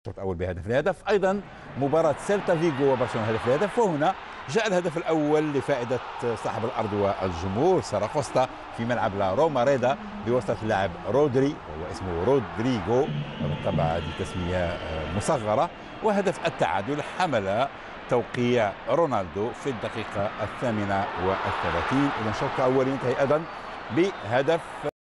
الشوط الاول بهدف الهدف. ايضا مباراه سيلتا فيغو وبرشلونه هدف الهدف، وهنا جاء الهدف الاول لفائده صاحب الارض والجمهور ساراكوستا في ملعب لا روماريدا بواسطه اللاعب رودري، وهو اسمه رودريغو بالطبع هذه تسميه مصغره. وهدف التعادل حمل توقيع رونالدو في الدقيقه 38. اذا الشوط الاول ينتهي ايضا بهدف